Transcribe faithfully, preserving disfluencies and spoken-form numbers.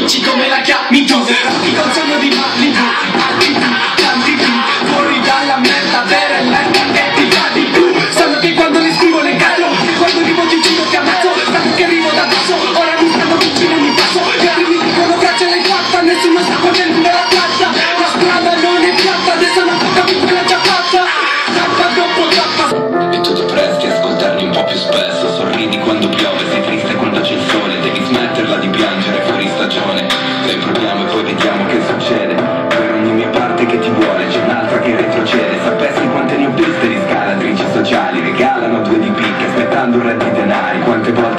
amici come la chiami tu. Dico il sogno di Malibu, tanti più, fuori dalla merda vera e merda che ti fa di più. Sanno che quando li scrivo le cazzo, quando arrivo ti giuro che ammazzo. Sanno che arrivo da basso, ora mi stanno vicino ogni passo. Gli altri mi dicono che ce l'hai fatta, nessuno sta facendo la piazza. La strada non è piatta, adesso non ho capito che l'ha già fatta. Tappa dopo tappa. E tu ti presti a ascoltarmi un po' più spesso. Sorridi quando piove, sei triste quando c'è il sole. Devi smetterla di piangere fuori stagione. Noi proviamo e poi vediamo che succede. Per ogni mia parte che ti vuole c'è un'altra che retrocede. Sapessi quante ne ho viste di scalatrici sociali. Regalano due di picche aspettando un re di denari. Quante volte